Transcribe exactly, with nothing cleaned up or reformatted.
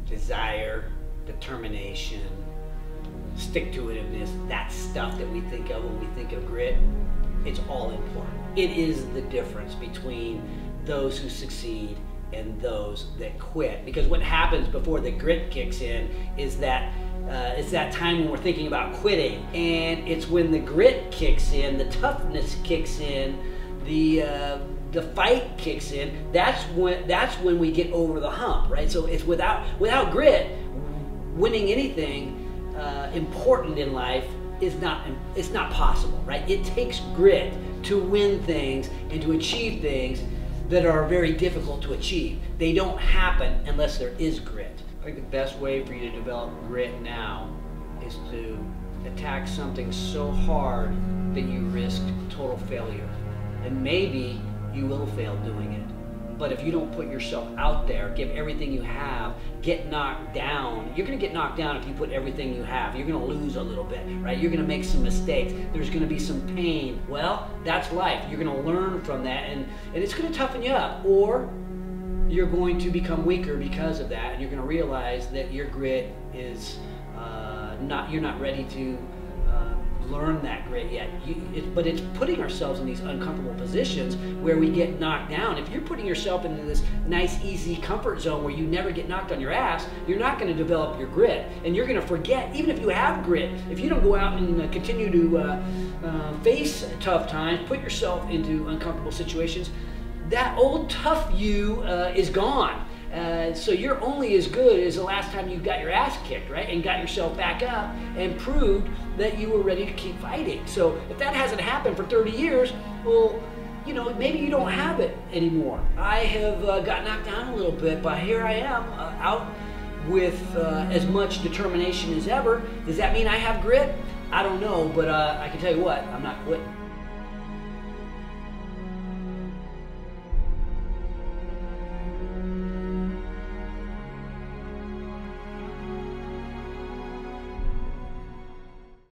desire, determination, stick-to-it-veness, that stuff that we think of when we think of grit, it's all important. It is the difference between those who succeed and those that quit. Because what happens before the grit kicks in is that uh, it's that time when we're thinking about quitting, and it's when the grit kicks in, the toughness kicks in, the uh, the fight kicks in. That's when that's when we get over the hump, right? So it's without without grit, winning anything uh, important in life is not it's not possible, right? It takes grit to win things and to achieve things that are very difficult to achieve. They don't happen unless there is grit. I think the best way for you to develop grit now is to attack something so hard that you risk total failure. And maybe you will fail doing it. But if you don't put yourself out there, give everything you have, get knocked down, you're gonna get knocked down if you put everything you have. You're gonna lose a little bit, right? You're gonna make some mistakes. There's gonna be some pain. Well, that's life. You're gonna learn from that, and, and it's gonna toughen you up. Or you're going to become weaker because of that, and you're gonna realize that your grit is uh, not, you're not ready to uh, learn that grit yet. You, it, but it's putting ourselves in these uncomfortable positions where we get knocked down. If you're putting yourself into this nice, easy comfort zone where you never get knocked on your ass, you're not going to develop your grit, and you're going to forget. Even if you have grit, if you don't go out and uh, continue to uh, uh, face tough times, put yourself into uncomfortable situations, that old tough you uh, is gone. Uh, so you're only as good as the last time you got your ass kicked, right? And got yourself back up and proved that you were ready to keep fighting. So if that hasn't happened for thirty years, well, you know, maybe you don't have it anymore. I have uh, got knocked down a little bit, but here I am uh, out with uh, as much determination as ever. Does that mean I have grit? I don't know, but uh, I can tell you what, I'm not quitting.